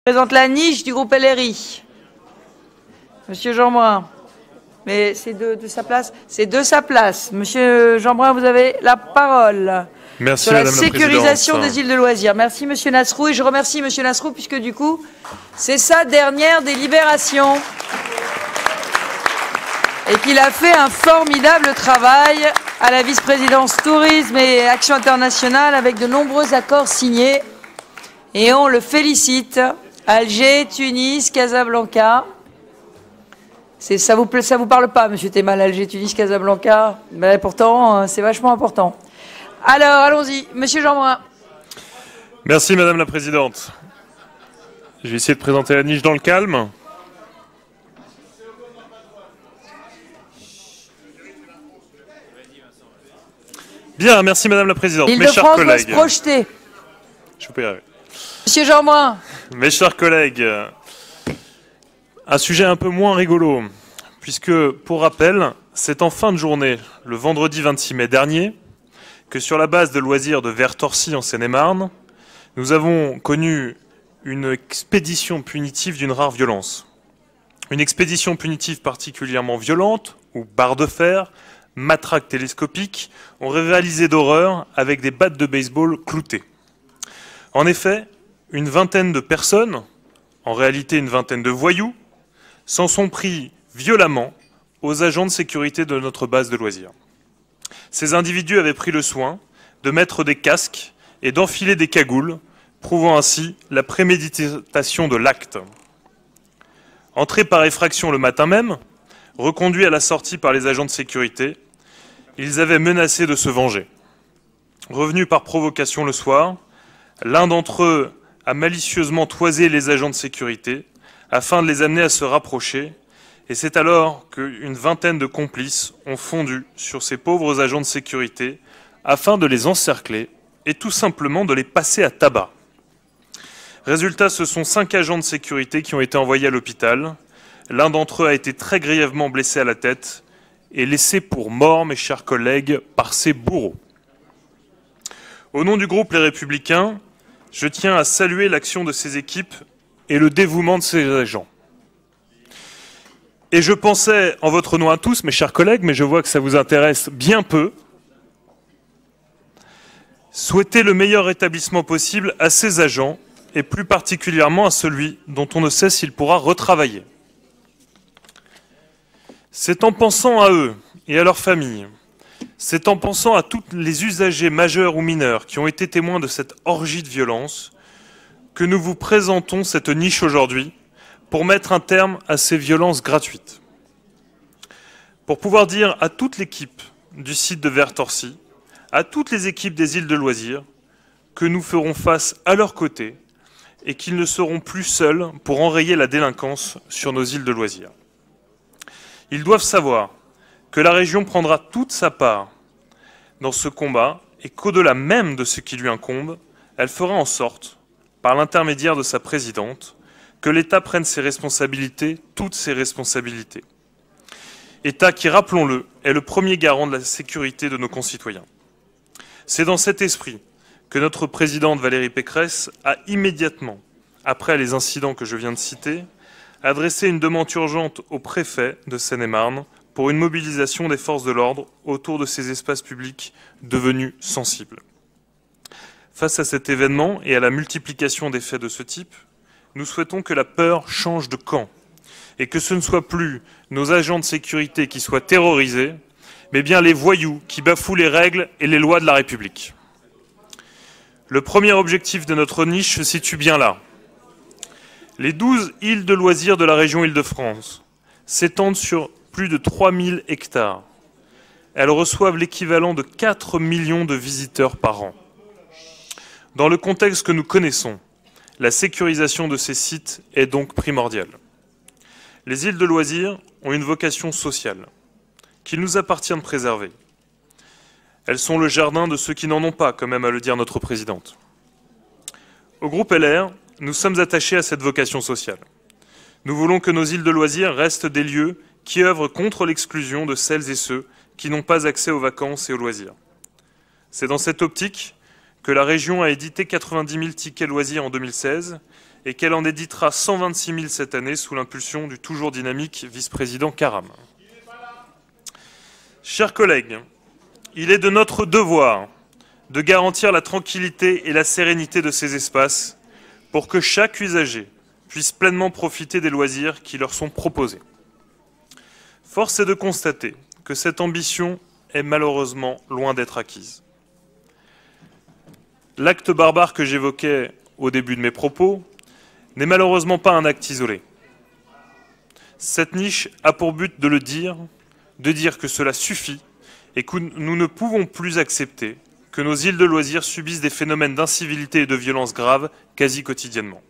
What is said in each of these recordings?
Présente la niche du groupe LRI. Monsieur Jeanbrun. Mais c'est de sa place. C'est de sa place. Monsieur Jeanbrun, vous avez la parole. Merci, sur la Madame la sécurisation Présidente. des îles de loisirs. Merci, Monsieur Nasrou. Et je remercie Monsieur Nasrou, puisque du coup, c'est sa dernière délibération. Et qu'il a fait un formidable travail à la vice-présidence tourisme et action internationale avec de nombreux accords signés. Et on le félicite. Alger, Tunis, Casablanca. Ça vous parle pas, Monsieur Temal, Alger, Tunis, Casablanca. Mais pourtant, c'est vachement important. Alors, allons-y, Monsieur Jeanbrun. Merci, Madame la Présidente. Je vais essayer de présenter la niche dans le calme. Bien, merci, Madame la Présidente. Mes chers Île-de-France doit se collègues. projeter. Je peux y arriver. Monsieur Jeanbrun. Mes chers collègues, un sujet un peu moins rigolo, puisque, pour rappel, c'est en fin de journée, le vendredi 26 mai dernier, que sur la base de loisirs de Vertorcy en Seine-et-Marne, nous avons connu une expédition punitive d'une rare violence. Une expédition punitive particulièrement violente, où barres de fer, matraques télescopiques ont rivalisé d'horreur avec des battes de baseball cloutées. En effet, une vingtaine de personnes, en réalité une vingtaine de voyous, s'en sont pris violemment aux agents de sécurité de notre base de loisirs. Ces individus avaient pris le soin de mettre des casques et d'enfiler des cagoules, prouvant ainsi la préméditation de l'acte. Entrés par effraction le matin même, reconduits à la sortie par les agents de sécurité, ils avaient menacé de se venger. Revenus par provocation le soir, l'un d'entre eux a malicieusement toisé les agents de sécurité afin de les amener à se rapprocher, et c'est alors qu'une vingtaine de complices ont fondu sur ces pauvres agents de sécurité afin de les encercler et tout simplement de les passer à tabac. Résultat, ce sont 5 agents de sécurité qui ont été envoyés à l'hôpital. L'un d'entre eux a été très grièvement blessé à la tête et laissé pour mort, mes chers collègues, par ses bourreaux. Au nom du groupe Les Républicains, je tiens à saluer l'action de ces équipes et le dévouement de ces agents. Et je pensais, en votre nom à tous, mes chers collègues, mais je vois que ça vous intéresse bien peu, souhaiter le meilleur rétablissement possible à ces agents, et plus particulièrement à celui dont on ne sait s'il pourra retravailler. C'est en pensant à eux et à leurs familles, c'est en pensant à tous les usagers majeurs ou mineurs qui ont été témoins de cette orgie de violence que nous vous présentons cette niche aujourd'hui pour mettre un terme à ces violences gratuites. Pour pouvoir dire à toute l'équipe du site de Vertorcy, à toutes les équipes des îles de loisirs, que nous ferons face à leurs côtés et qu'ils ne seront plus seuls pour enrayer la délinquance sur nos îles de loisirs. Ils doivent savoir que la région prendra toute sa part dans ce combat et qu'au-delà même de ce qui lui incombe, elle fera en sorte, par l'intermédiaire de sa présidente, que l'État prenne ses responsabilités, toutes ses responsabilités. État qui, rappelons-le, est le premier garant de la sécurité de nos concitoyens. C'est dans cet esprit que notre présidente Valérie Pécresse a immédiatement, après les incidents que je viens de citer, adressé une demande urgente au préfet de Seine-et-Marne pour une mobilisation des forces de l'ordre autour de ces espaces publics devenus sensibles. Face à cet événement et à la multiplication des faits de ce type, nous souhaitons que la peur change de camp et que ce ne soit plus nos agents de sécurité qui soient terrorisés, mais bien les voyous qui bafouent les règles et les lois de la République. Le premier objectif de notre niche se situe bien là. Les 12 îles de loisirs de la région Île-de-France s'étendent sur plus de 3000 hectares. Elles reçoivent l'équivalent de 4 millions de visiteurs par an. Dans le contexte que nous connaissons, la sécurisation de ces sites est donc primordiale. Les îles de loisirs ont une vocation sociale qu'il nous appartient de préserver. Elles sont le jardin de ceux qui n'en ont pas, comme aime à le dire notre présidente. Au groupe LR, nous sommes attachés à cette vocation sociale. Nous voulons que nos îles de loisirs restent des lieux qui œuvrent contre l'exclusion de celles et ceux qui n'ont pas accès aux vacances et aux loisirs. C'est dans cette optique que la région a édité 90 000 tickets loisirs en 2016 et qu'elle en éditera 126 000 cette année sous l'impulsion du toujours dynamique vice-président Karam. Chers collègues, il est de notre devoir de garantir la tranquillité et la sérénité de ces espaces pour que chaque usager puisse pleinement profiter des loisirs qui leur sont proposés. Force est de constater que cette ambition est malheureusement loin d'être acquise. L'acte barbare que j'évoquais au début de mes propos n'est malheureusement pas un acte isolé. Cette niche a pour but de dire que cela suffit et que nous ne pouvons plus accepter que nos îles de loisirs subissent des phénomènes d'incivilité et de violence graves quasi quotidiennement.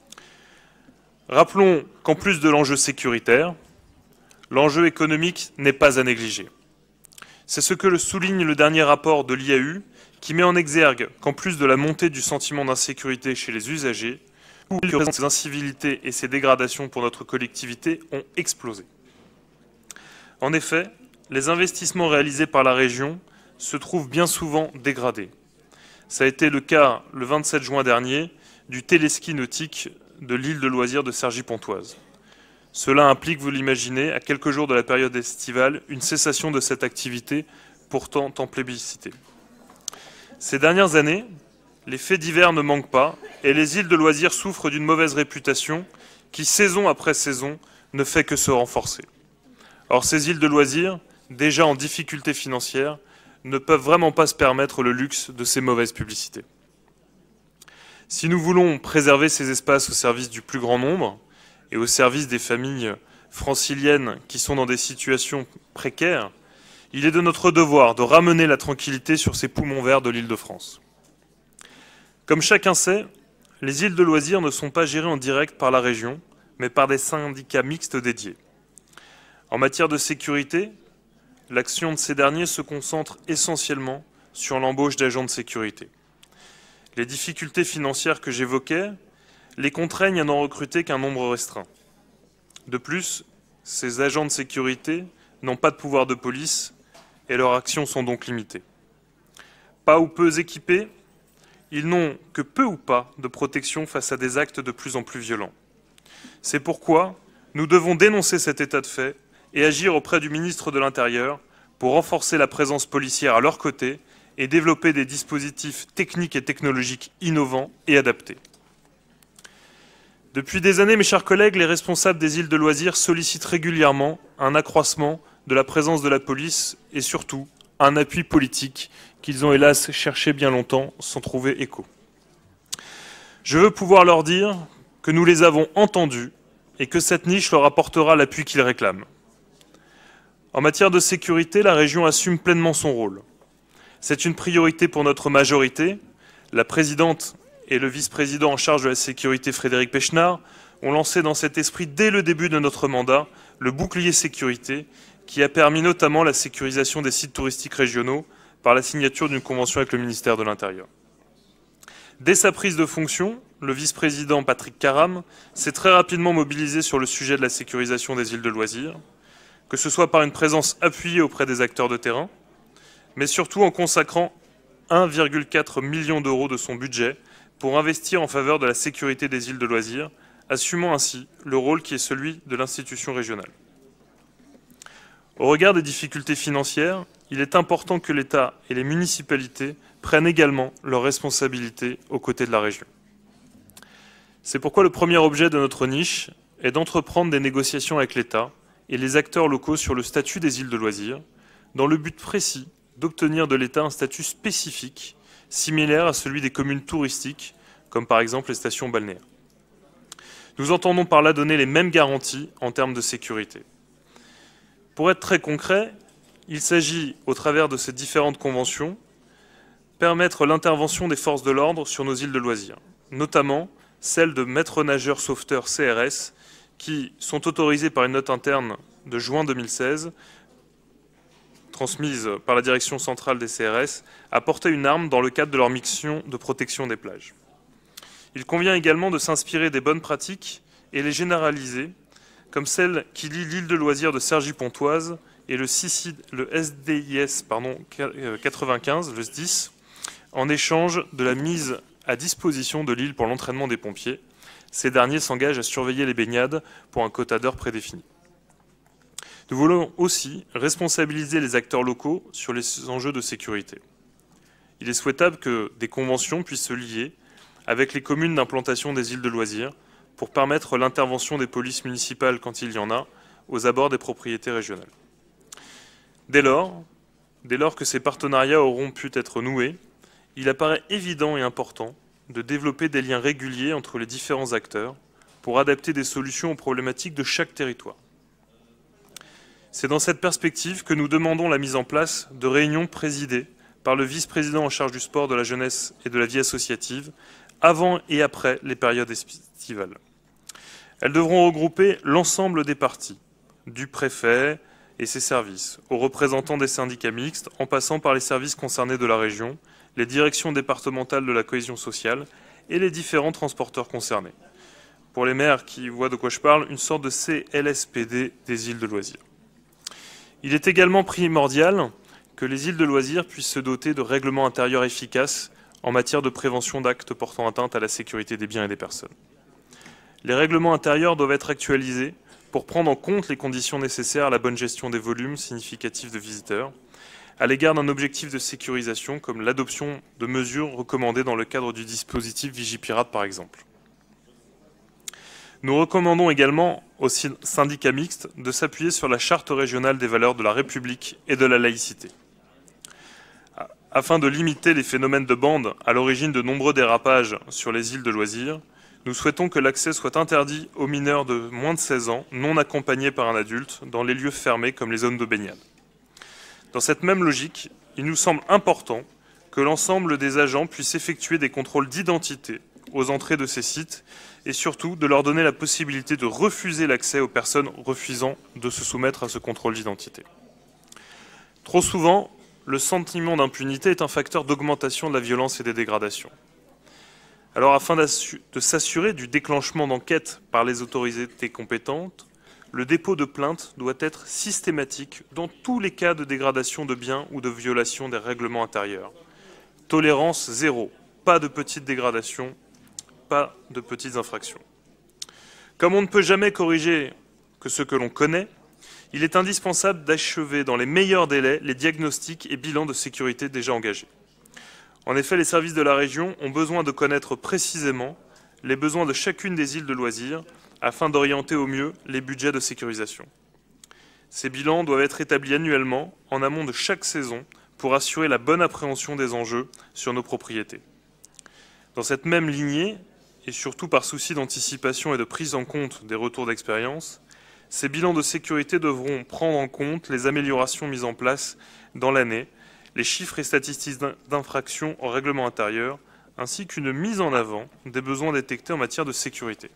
Rappelons qu'en plus de l'enjeu sécuritaire, l'enjeu économique n'est pas à négliger. C'est ce que souligne le dernier rapport de l'IAU qui met en exergue qu'en plus de la montée du sentiment d'insécurité chez les usagers, ces incivilités et ces dégradations pour notre collectivité ont explosé. En effet, les investissements réalisés par la région se trouvent bien souvent dégradés. Ça a été le cas le 27 juin dernier du téléski nautique de l'île de loisirs de Cergy-Pontoise. Cela implique, vous l'imaginez, à quelques jours de la période estivale, une cessation de cette activité pourtant tant plébiscitée. Ces dernières années, les faits divers ne manquent pas et les îles de loisirs souffrent d'une mauvaise réputation qui, saison après saison, ne fait que se renforcer. Or, ces îles de loisirs, déjà en difficulté financière, ne peuvent vraiment pas se permettre le luxe de ces mauvaises publicités. Si nous voulons préserver ces espaces au service du plus grand nombre et au service des familles franciliennes qui sont dans des situations précaires, il est de notre devoir de ramener la tranquillité sur ces poumons verts de l'Île-de-France. Comme chacun sait, les îles de loisirs ne sont pas gérées en direct par la région, mais par des syndicats mixtes dédiés. En matière de sécurité, l'action de ces derniers se concentre essentiellement sur l'embauche d'agents de sécurité. Les difficultés financières que j'évoquais les contraignent à n'en recruter qu'un nombre restreint. De plus, ces agents de sécurité n'ont pas de pouvoir de police et leurs actions sont donc limitées. Pas ou peu équipés, ils n'ont que peu ou pas de protection face à des actes de plus en plus violents. C'est pourquoi nous devons dénoncer cet état de fait et agir auprès du ministre de l'Intérieur pour renforcer la présence policière à leur côté et développer des dispositifs techniques et technologiques innovants et adaptés. Depuis des années, mes chers collègues, les responsables des îles de loisirs sollicitent régulièrement un accroissement de la présence de la police et surtout un appui politique qu'ils ont hélas cherché bien longtemps sans trouver écho. Je veux pouvoir leur dire que nous les avons entendus et que cette niche leur apportera l'appui qu'ils réclament. En matière de sécurité, la région assume pleinement son rôle. C'est une priorité pour notre majorité. La présidente et le vice-président en charge de la sécurité, Frédéric Pechnard, ont lancé dans cet esprit, dès le début de notre mandat, le bouclier sécurité, qui a permis notamment la sécurisation des sites touristiques régionaux par la signature d'une convention avec le ministère de l'Intérieur. Dès sa prise de fonction, le vice-président Patrick Karam s'est très rapidement mobilisé sur le sujet de la sécurisation des îles de loisirs, que ce soit par une présence appuyée auprès des acteurs de terrain, mais surtout en consacrant 1,4 million d'euros de son budget pour investir en faveur de la sécurité des îles de loisirs, assumant ainsi le rôle qui est celui de l'institution régionale. Au regard des difficultés financières, il est important que l'État et les municipalités prennent également leurs responsabilités aux côtés de la région. C'est pourquoi le premier objet de notre niche est d'entreprendre des négociations avec l'État et les acteurs locaux sur le statut des îles de loisirs, dans le but précis d'obtenir de l'État un statut spécifique, similaire à celui des communes touristiques, comme par exemple les stations balnéaires. Nous entendons par là donner les mêmes garanties en termes de sécurité. Pour être très concret, il s'agit, au travers de ces différentes conventions, permettre l'intervention des forces de l'ordre sur nos îles de loisirs, notamment celles de maîtres nageurs sauveteurs CRS, qui sont autorisés par une note interne de juin 2016, transmise par la direction centrale des CRS, à porter une arme dans le cadre de leur mission de protection des plages. Il convient également de s'inspirer des bonnes pratiques et les généraliser, comme celle qui lie l'île de loisirs de Cergy-Pontoise et le SDIS 95, le SDIS, en échange de la mise à disposition de l'île pour l'entraînement des pompiers. ces derniers s'engagent à surveiller les baignades pour un quota d'heures prédéfini. Nous voulons aussi responsabiliser les acteurs locaux sur les enjeux de sécurité. Il est souhaitable que des conventions puissent se lier avec les communes d'implantation des îles de loisirs pour permettre l'intervention des polices municipales, quand il y en a, aux abords des propriétés régionales. Dès lors que ces partenariats auront pu être noués, il apparaît évident et important de développer des liens réguliers entre les différents acteurs pour adapter des solutions aux problématiques de chaque territoire. C'est dans cette perspective que nous demandons la mise en place de réunions présidées par le vice-président en charge du sport, de la jeunesse et de la vie associative, avant et après les périodes estivales. Elles devront regrouper l'ensemble des parties, du préfet et ses services, aux représentants des syndicats mixtes, en passant par les services concernés de la région, les directions départementales de la cohésion sociale et les différents transporteurs concernés. Pour les maires qui voient de quoi je parle, une sorte de CLSPD des îles de loisirs. Il est également primordial que les îles de loisirs puissent se doter de règlements intérieurs efficaces en matière de prévention d'actes portant atteinte à la sécurité des biens et des personnes. Les règlements intérieurs doivent être actualisés pour prendre en compte les conditions nécessaires à la bonne gestion des volumes significatifs de visiteurs, à l'égard d'un objectif de sécurisation comme l'adoption de mesures recommandées dans le cadre du dispositif Vigipirate par exemple. Nous recommandons également aux syndicats mixtes de s'appuyer sur la Charte régionale des valeurs de la République et de la laïcité. Afin de limiter les phénomènes de bande à l'origine de nombreux dérapages sur les îles de loisirs, nous souhaitons que l'accès soit interdit aux mineurs de moins de 16 ans, non accompagnés par un adulte, dans les lieux fermés comme les zones de baignade. Dans cette même logique, il nous semble important que l'ensemble des agents puissent effectuer des contrôles d'identité aux entrées de ces sites et surtout de leur donner la possibilité de refuser l'accès aux personnes refusant de se soumettre à ce contrôle d'identité. Trop souvent, le sentiment d'impunité est un facteur d'augmentation de la violence et des dégradations. Alors, afin de s'assurer du déclenchement d'enquêtes par les autorités compétentes, le dépôt de plainte doit être systématique dans tous les cas de dégradation de biens ou de violation des règlements intérieurs. Tolérance zéro, pas de petites dégradations, pas de petites infractions. Comme on ne peut jamais corriger que ce que l'on connaît, il est indispensable d'achever dans les meilleurs délais les diagnostics et bilans de sécurité déjà engagés. En effet, les services de la région ont besoin de connaître précisément les besoins de chacune des îles de loisirs afin d'orienter au mieux les budgets de sécurisation. Ces bilans doivent être établis annuellement en amont de chaque saison pour assurer la bonne appréhension des enjeux sur nos propriétés. Dans cette même lignée, et surtout par souci d'anticipation et de prise en compte des retours d'expérience, ces bilans de sécurité devront prendre en compte les améliorations mises en place dans l'année, les chiffres et statistiques d'infraction au règlement intérieur, ainsi qu'une mise en avant des besoins détectés en matière de sécurité.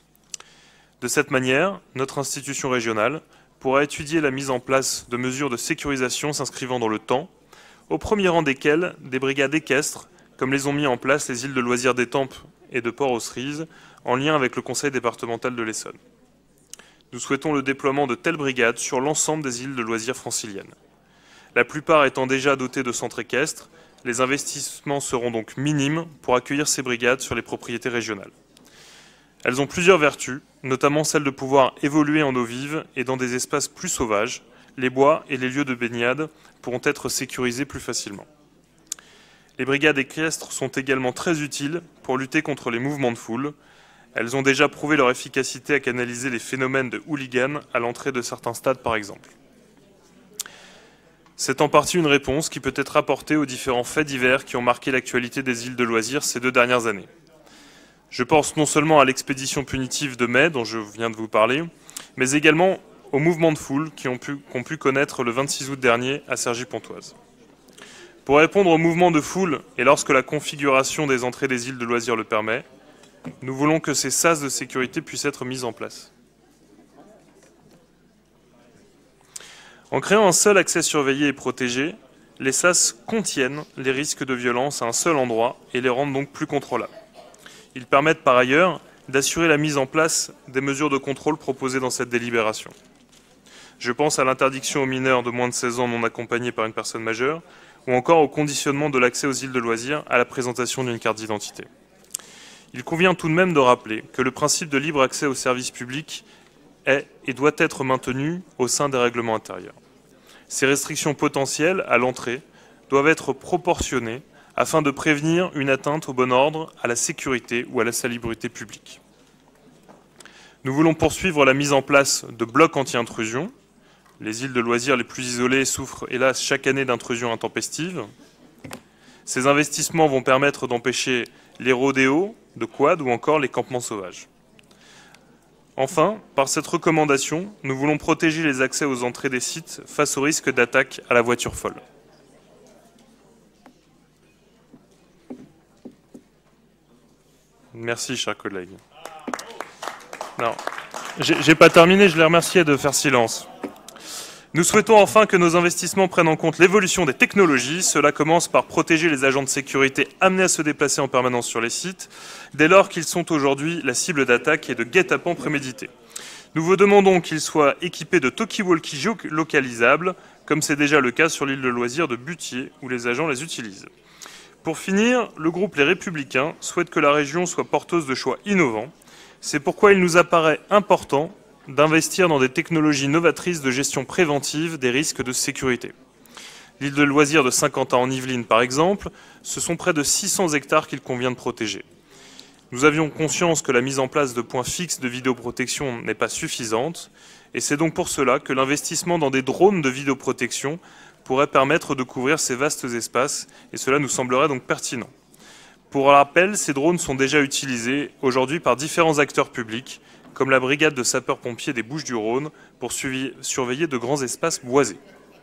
De cette manière, notre institution régionale pourra étudier la mise en place de mesures de sécurisation s'inscrivant dans le temps, au premier rang desquelles des brigades équestres, comme les ont mis en place les îles de loisirs d'Étampes et de Port-aux-Cerises, en lien avec le conseil départemental de l'Essonne. Nous souhaitons le déploiement de telles brigades sur l'ensemble des îles de loisirs franciliennes. La plupart étant déjà dotées de centres équestres, les investissements seront donc minimes pour accueillir ces brigades sur les propriétés régionales. Elles ont plusieurs vertus, notamment celle de pouvoir évoluer en eau vive et dans des espaces plus sauvages. Les bois et les lieux de baignade pourront être sécurisés plus facilement. Les brigades équestres sont également très utiles pour lutter contre les mouvements de foule. Elles ont déjà prouvé leur efficacité à canaliser les phénomènes de hooligans à l'entrée de certains stades, par exemple. C'est en partie une réponse qui peut être apportée aux différents faits divers qui ont marqué l'actualité des îles de loisirs ces 2 dernières années. Je pense non seulement à l'expédition punitive de mai, dont je viens de vous parler, mais également aux mouvements de foule qu'on pu connaître le 26 août dernier à Cergy-Pontoise. Pour répondre aux mouvements de foule et lorsque la configuration des entrées des îles de loisirs le permet, nous voulons que ces sas de sécurité puissent être mis en place. En créant un seul accès surveillé et protégé, les sas contiennent les risques de violence à un seul endroit et les rendent donc plus contrôlables. Ils permettent par ailleurs d'assurer la mise en place des mesures de contrôle proposées dans cette délibération. Je pense à l'interdiction aux mineurs de moins de 16 ans non accompagnés par une personne majeure, ou encore au conditionnement de l'accès aux îles de loisirs à la présentation d'une carte d'identité. Il convient tout de même de rappeler que le principe de libre accès aux services publics est et doit être maintenu au sein des règlements intérieurs. Ces restrictions potentielles à l'entrée doivent être proportionnées afin de prévenir une atteinte au bon ordre, à la sécurité ou à la salubrité publique. Nous voulons poursuivre la mise en place de blocs anti-intrusion. Les îles de loisirs les plus isolées souffrent hélas chaque année d'intrusions intempestives. Ces investissements vont permettre d'empêcher les rodéos, de quad ou encore les campements sauvages. Enfin, par cette recommandation, nous voulons protéger les accès aux entrées des sites face au risque d'attaque à la voiture folle. Merci, chers collègues. Non, j'ai pas terminé, je les remerciais de faire silence. Nous souhaitons enfin que nos investissements prennent en compte l'évolution des technologies. Cela commence par protéger les agents de sécurité amenés à se déplacer en permanence sur les sites, dès lors qu'ils sont aujourd'hui la cible d'attaque et de guet-apens prémédités. Nous vous demandons qu'ils soient équipés de talkie-walkie géolocalisables, comme c'est déjà le cas sur l'île de loisirs de Butier, où les agents les utilisent. Pour finir, le groupe Les Républicains souhaite que la région soit porteuse de choix innovants. C'est pourquoi il nous apparaît important d'investir dans des technologies novatrices de gestion préventive des risques de sécurité. L'île de loisirs de Saint-Quentin en Yvelines, par exemple, ce sont près de 600 hectares qu'il convient de protéger. Nous avions conscience que la mise en place de points fixes de vidéoprotection n'est pas suffisante, et c'est donc pour cela que l'investissement dans des drones de vidéoprotection pourrait permettre de couvrir ces vastes espaces, et cela nous semblerait donc pertinent. Pour rappel, ces drones sont déjà utilisés aujourd'hui par différents acteurs publics, comme la brigade de sapeurs-pompiers des Bouches-du-Rhône, pour surveiller de grands espaces boisés.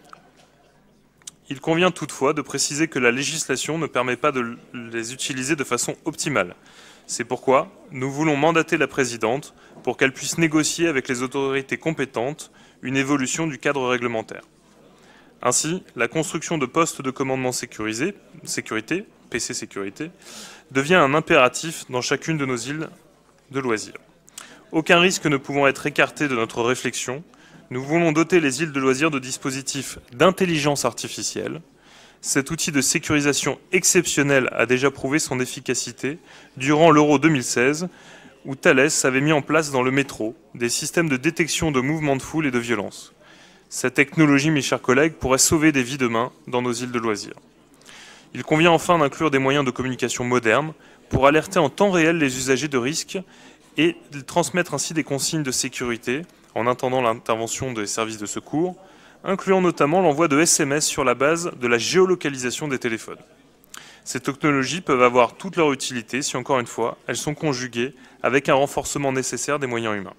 Il convient toutefois de préciser que la législation ne permet pas de les utiliser de façon optimale. C'est pourquoi nous voulons mandater la présidente pour qu'elle puisse négocier avec les autorités compétentes une évolution du cadre réglementaire. Ainsi, la construction de postes de commandement sécurisé, PC Sécurité, devient un impératif dans chacune de nos îles de loisirs. Aucun risque ne pouvant être écarté de notre réflexion, nous voulons doter les îles de loisirs de dispositifs d'intelligence artificielle. Cet outil de sécurisation exceptionnel a déjà prouvé son efficacité durant l'Euro 2016, où Thales avait mis en place dans le métro des systèmes de détection de mouvements de foule et de violence. Cette technologie, mes chers collègues, pourrait sauver des vies demain dans nos îles de loisirs. Il convient enfin d'inclure des moyens de communication modernes pour alerter en temps réel les usagers de risques et de transmettre ainsi des consignes de sécurité en attendant l'intervention des services de secours, incluant notamment l'envoi de SMS sur la base de la géolocalisation des téléphones. Ces technologies peuvent avoir toute leur utilité si, encore une fois, elles sont conjuguées avec un renforcement nécessaire des moyens humains.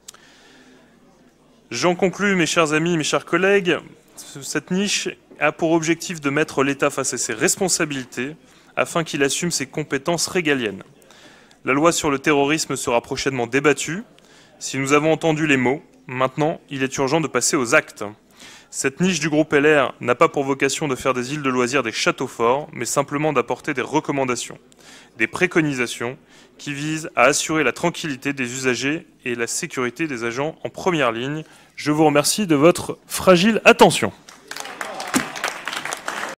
J'en conclus, mes chers amis, mes chers collègues, cette niche a pour objectif de mettre l'État face à ses responsabilités afin qu'il assume ses compétences régaliennes. La loi sur le terrorisme sera prochainement débattue. Si nous avons entendu les mots, maintenant, il est urgent de passer aux actes. Cette niche du groupe LR n'a pas pour vocation de faire des îles de loisirs des châteaux forts, mais simplement d'apporter des recommandations, des préconisations qui visent à assurer la tranquillité des usagers et la sécurité des agents en première ligne. Je vous remercie de votre fragile attention.